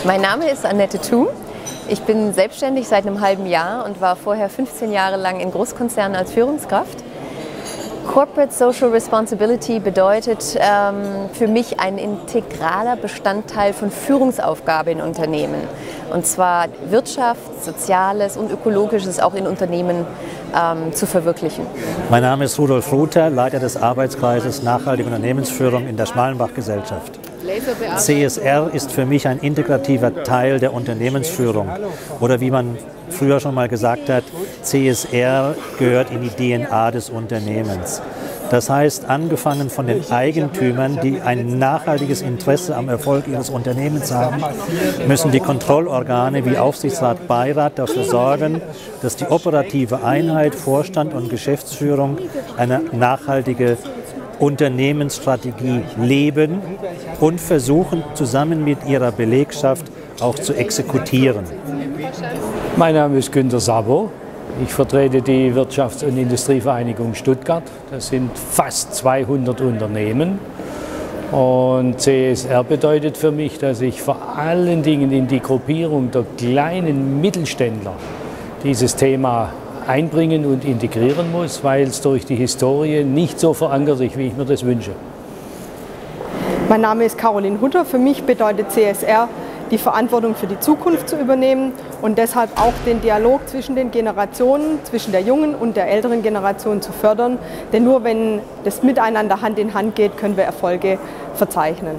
Mein Name ist Annette Thum. Ich bin selbstständig seit einem halben Jahr und war vorher 15 Jahre lang in Großkonzernen als Führungskraft. Corporate Social Responsibility bedeutet für mich ein integraler Bestandteil von Führungsaufgabe in Unternehmen. Und zwar Wirtschaft, Soziales und Ökologisches auch in Unternehmen zu verwirklichen. Mein Name ist Rudolf Ruther, Leiter des Arbeitskreises Nachhaltige Unternehmensführung in der Schmalenbach-Gesellschaft. CSR ist für mich ein integrativer Teil der Unternehmensführung. Oder wie man früher schon mal gesagt hat, CSR gehört in die DNA des Unternehmens. Das heißt, angefangen von den Eigentümern, die ein nachhaltiges Interesse am Erfolg ihres Unternehmens haben, müssen die Kontrollorgane wie Aufsichtsrat, Beirat dafür sorgen, dass die operative Einheit, Vorstand und Geschäftsführung eine nachhaltige Unternehmensstrategie leben und versuchen, zusammen mit ihrer Belegschaft auch zu exekutieren. Mein Name ist Günter Sabo. Ich vertrete die Wirtschafts- und Industrievereinigung Stuttgart. Das sind fast 200 Unternehmen. Und CSR bedeutet für mich, dass ich vor allen Dingen in die Gruppierung der kleinen Mittelständler dieses Thema einbringen und integrieren muss, weil es durch die Historie nicht so verankert ist, wie ich mir das wünsche. Mein Name ist Caroline Hutter. Für mich bedeutet CSR, die Verantwortung für die Zukunft zu übernehmen und deshalb auch den Dialog zwischen den Generationen, zwischen der jungen und der älteren Generation zu fördern. Denn nur wenn das Miteinander Hand in Hand geht, können wir Erfolge verzeichnen.